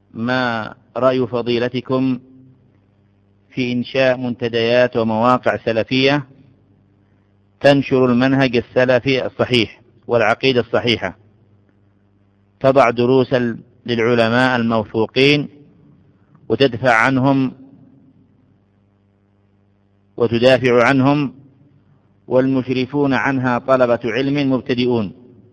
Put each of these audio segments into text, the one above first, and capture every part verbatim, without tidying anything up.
ما رأي فضيلتكم في إنشاء منتديات ومواقع سلفية تنشر المنهج السلفي الصحيح والعقيدة الصحيحة، تضع دروسا للعلماء الموثوقين وتدفع عنهم وتدافع عنهم، والمشرفون عنها طلبة علم مبتدئون،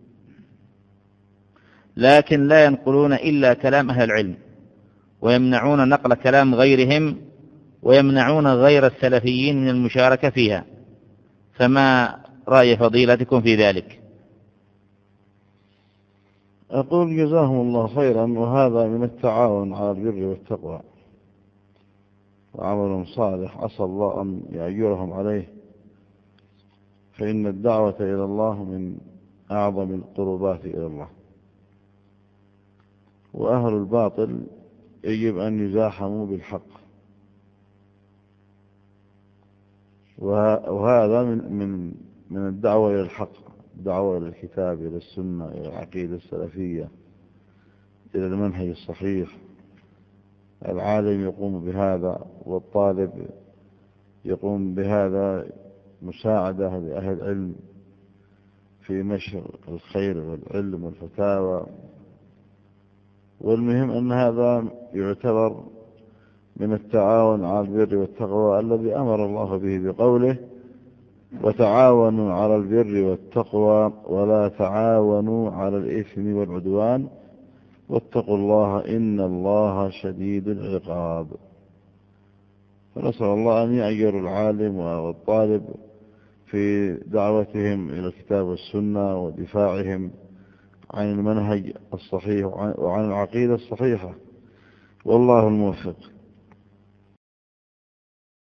لكن لا ينقلون إلا كلام أهل العلم، ويمنعون نقل كلام غيرهم، ويمنعون غير السلفيين من المشاركة فيها، فما رأي فضيلتكم في ذلك؟ أقول جزاهم الله خيرا، وهذا من التعاون على البر والتقوى وعمل صالح، عسى الله أن يأجرهم عليه، فإن الدعوة إلى الله من أعظم القربات إلى الله، وأهل الباطل يجب أن يزاحموا بالحق، وهذا من من من الدعوة إلى الحق، الدعوة إلى الكتاب، إلى السنة، إلى العقيدة السلفية، إلى المنهج الصحيح. العالم يقوم بهذا، والطالب يقوم بهذا، مساعدة لأهل العلم في نشر الخير والعلم والفتاوى. والمهم أن هذا يعتبر من التعاون على البر والتقوى الذي أمر الله به بقوله: وتعاونوا على البر والتقوى ولا تعاونوا على الإثم والعدوان واتقوا الله إن الله شديد العقاب. فنسأل الله أن يأجر العالم والطالب في دعوتهم إلى الكتاب والسنة ودفاعهم عن المنهج الصحيح وعن العقيدة الصحيحة، والله الموفق.